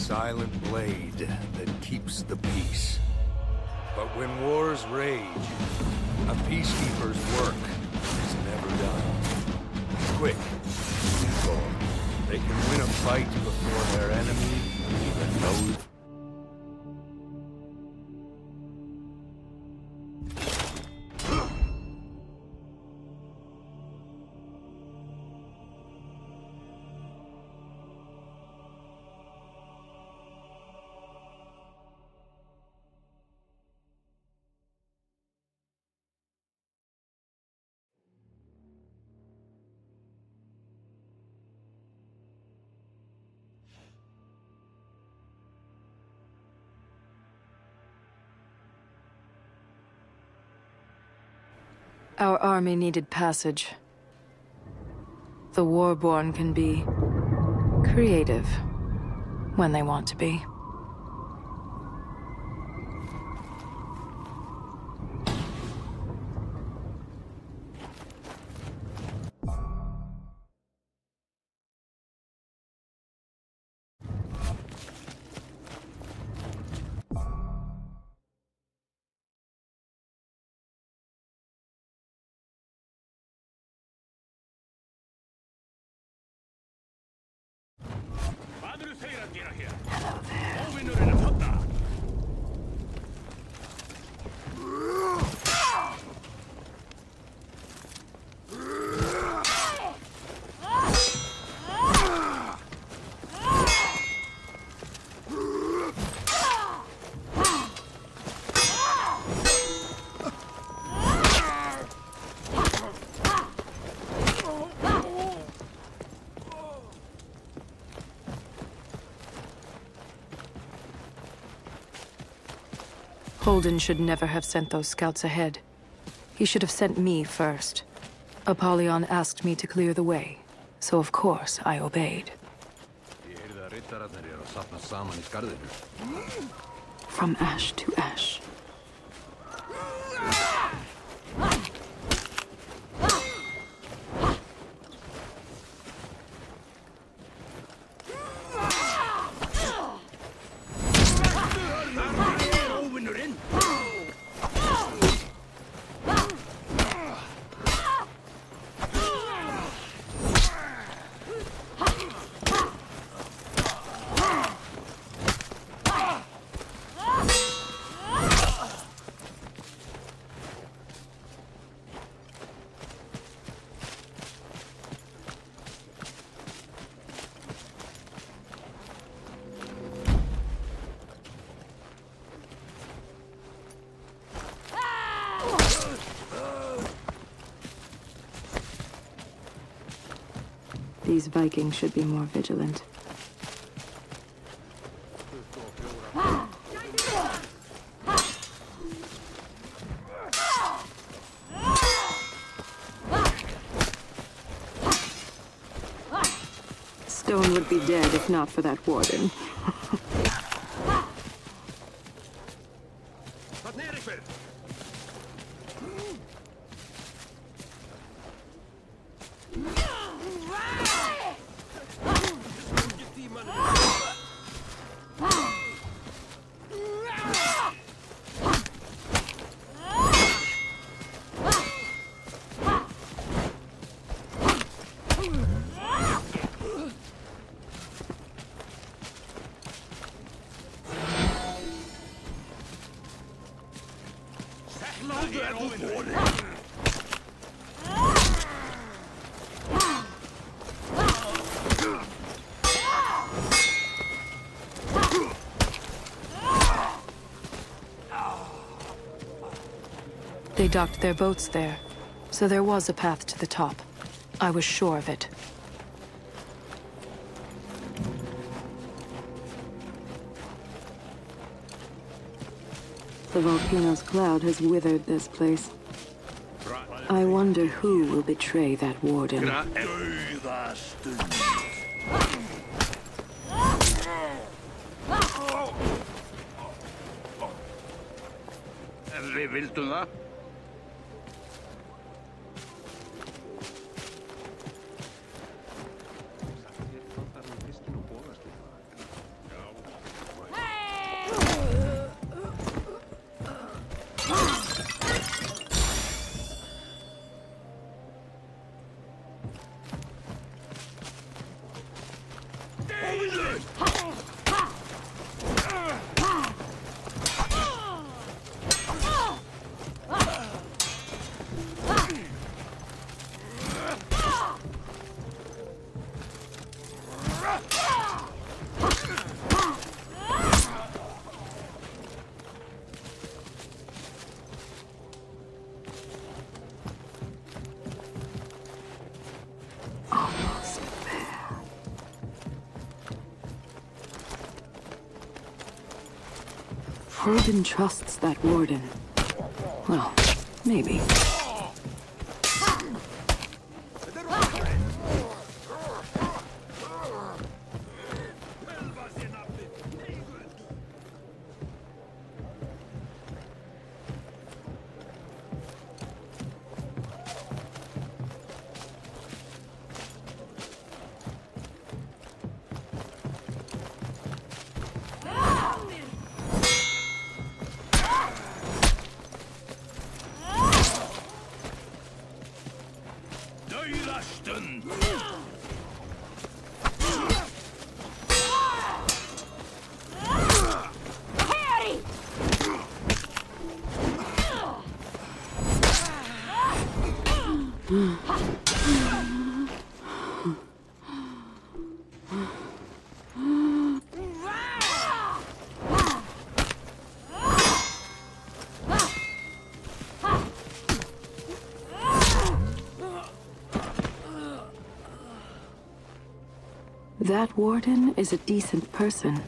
silent blade that keeps the peace. But when wars rage, a peacekeeper's work is never done. Quick, simple. They can win a fight before their enemy even knows. Our army needed passage. The Warborn can be creative when they want to be. Hello there. Holden should never have sent those scouts ahead. He should have sent me first. Apollyon asked me to clear the way, so of course I obeyed. From ash to ash. These Vikings should be more vigilant. Stone would be dead if not for that warden. They docked their boats there, so there was a path to the top. I was sure of it. The volcano's cloud has withered this place. I wonder who will betray that warden. Odin trusts that warden. Well, maybe. That warden is a decent person.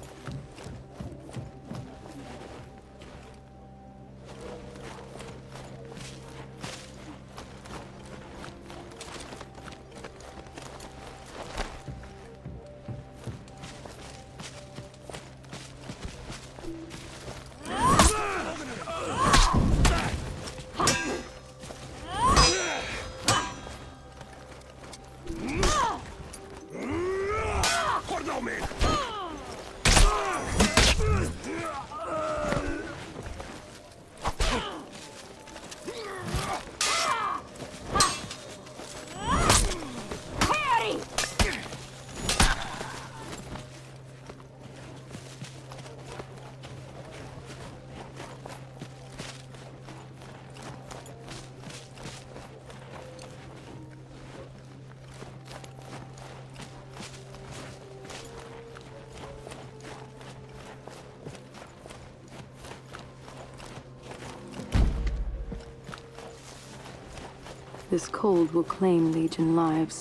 This cold will claim Legion lives.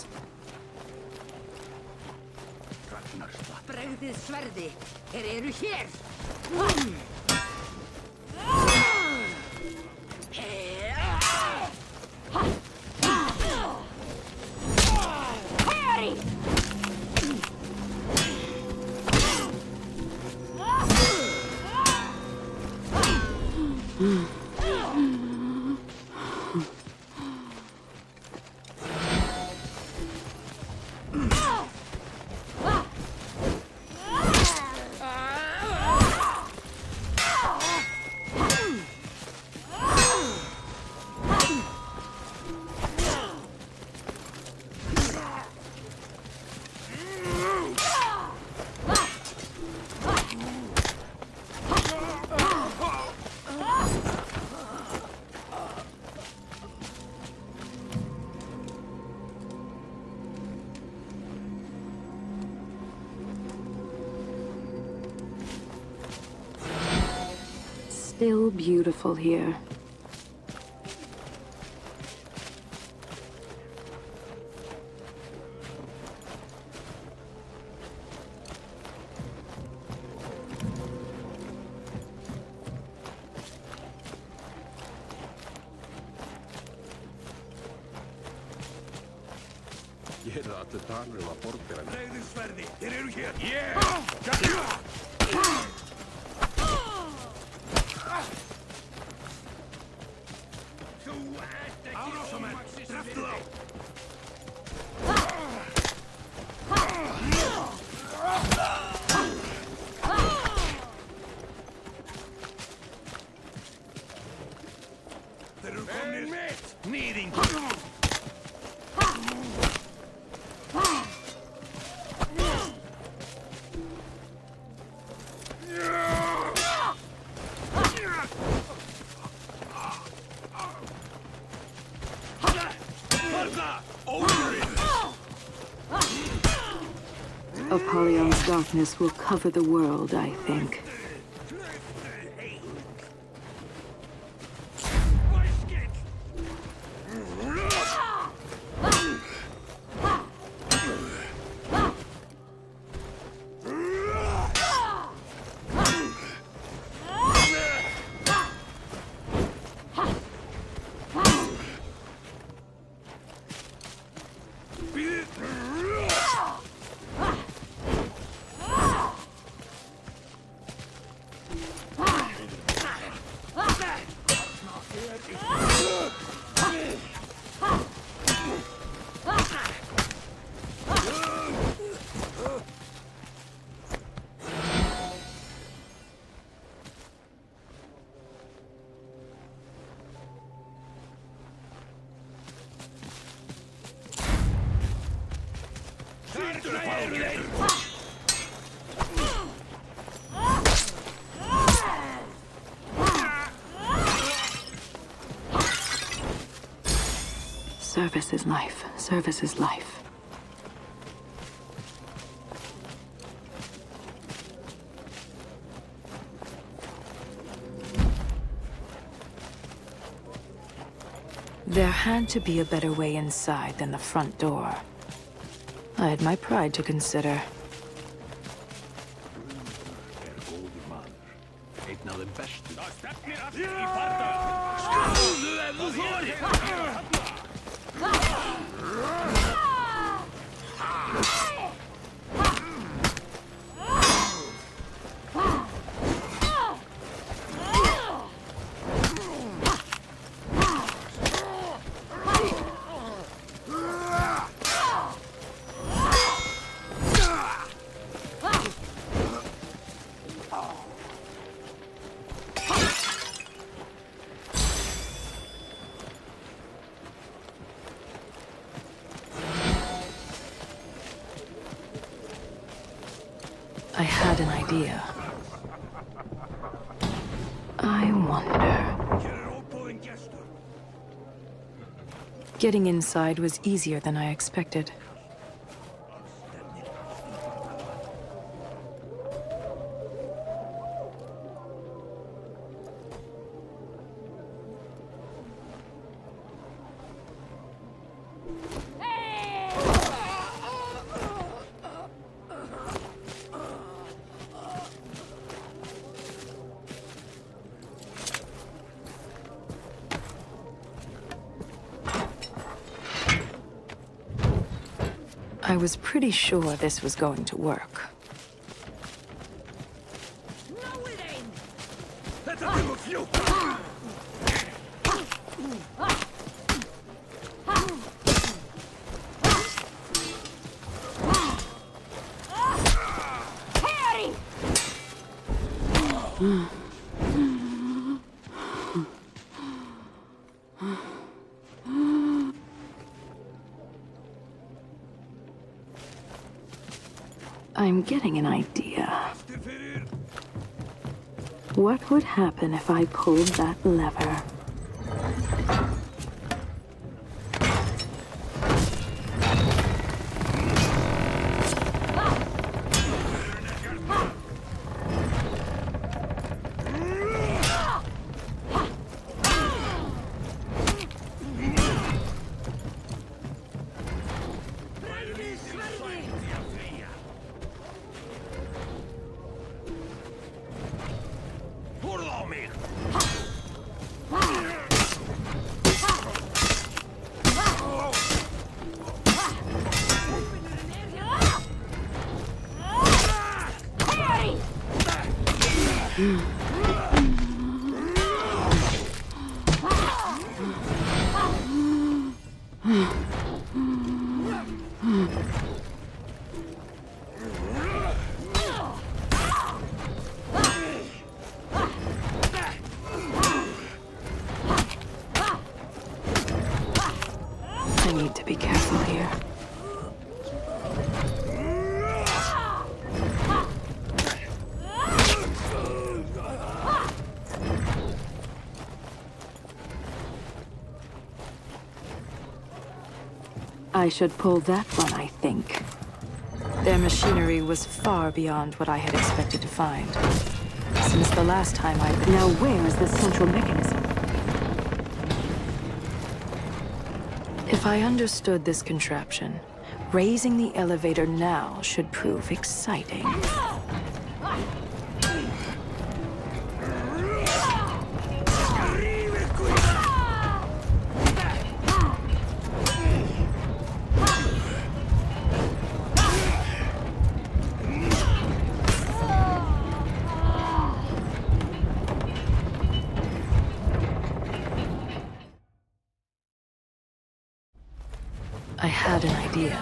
Bregðið sverði, eru hér! Still beautiful here. Ég heyrði að allir talar að borgara. Bregðið sverði, eru hér! Yeah! Árásamenn, dreftu þá! Þeir eru komnir mitt! Nýðingur! Apollyon's darkness will cover the world, I think. Service is life. Service is life. There had to be a better way inside than the front door. I had my pride to consider. Góður maður. Einn af þeim bestu. Það stefnir allt í farda! Skjúðu ef þú þorir! I had an idea. I wonder... Getting inside was easier than I expected. I was pretty sure this was going to work. No, it ain't! Let's have a few! Harry! I'm getting an idea. What would happen if I pulled that lever? Horfðu á mig! Harry! I need to be careful here. I should pull that one, I think. Their machinery was far beyond what I had expected to find. Since the last time I've been... Now where is the central mechanism? If I understood this contraption, raising the elevator now should prove exciting. I had an idea.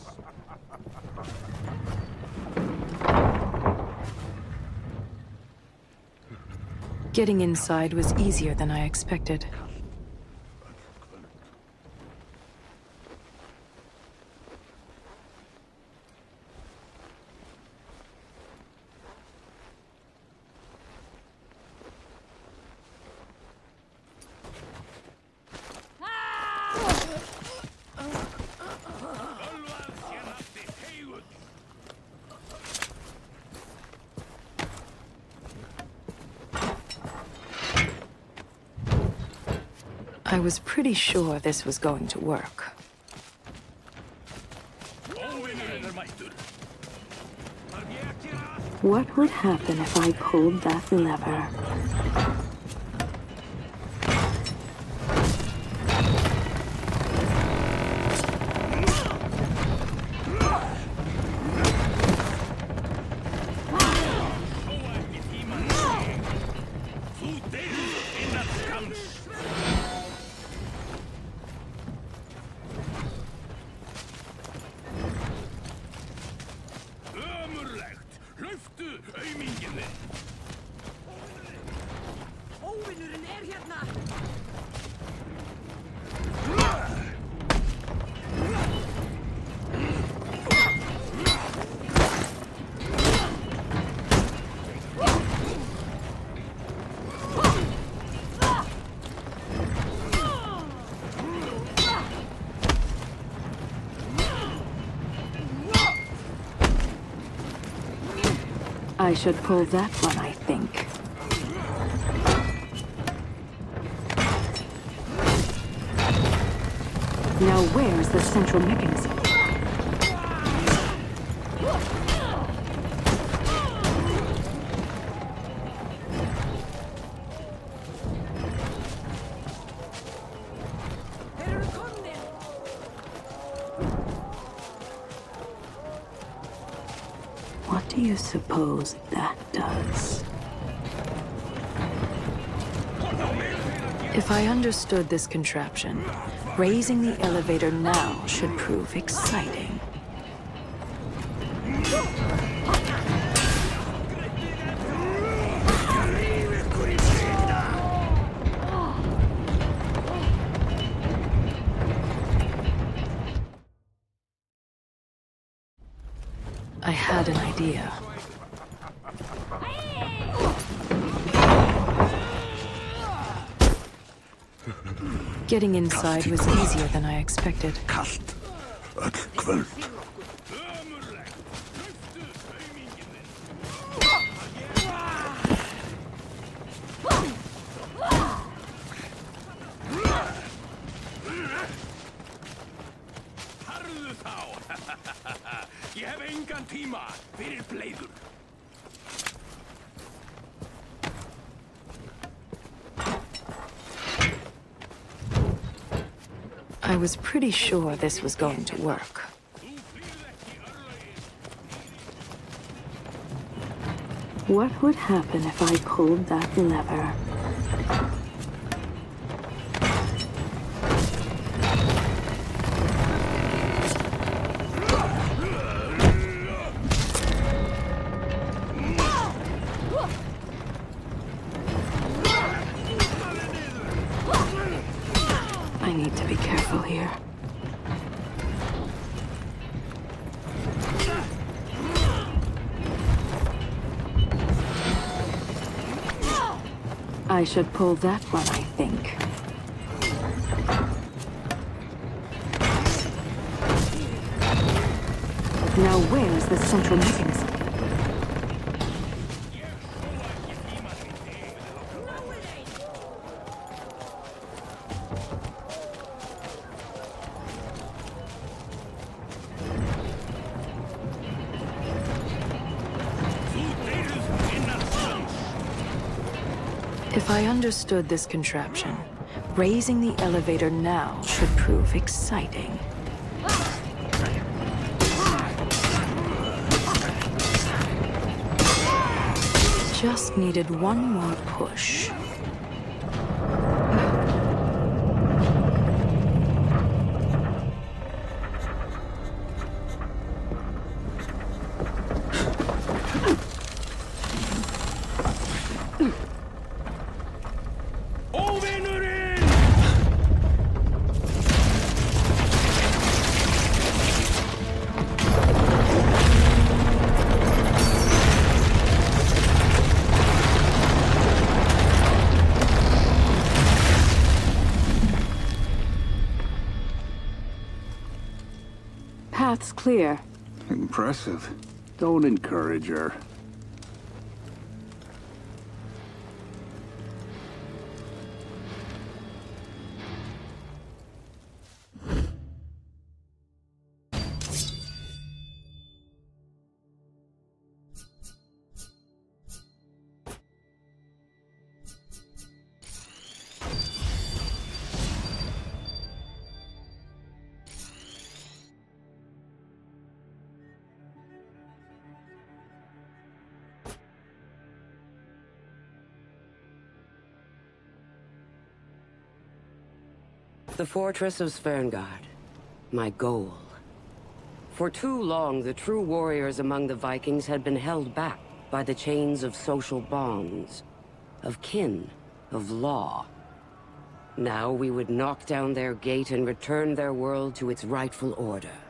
Getting inside was easier than I expected. I was pretty sure this was going to work. What would happen if I pulled that lever? I should pull that one, I think. Now where's the central mechanism? What do you suppose that does? If I understood this contraption, raising the elevator now should prove exciting. I had an idea. Getting inside was easier than I expected. Kalt. Öll kvöld. Harðu þá! Ég hef engan tíma fyrir bleiður. I was pretty sure this was going to work. What would happen if I pulled that lever? I need to be careful here. I should pull that one, I think. Now where's the central mechanism? If I understood this contraption, raising the elevator now should prove exciting. Just needed one more push. path's clear. Impressive. Don't encourage her. The fortress of Sverngard. My goal. For too long, the true warriors among the Vikings had been held back by the chains of social bonds, of kin, of law. Now we would knock down their gate and return their world to its rightful order.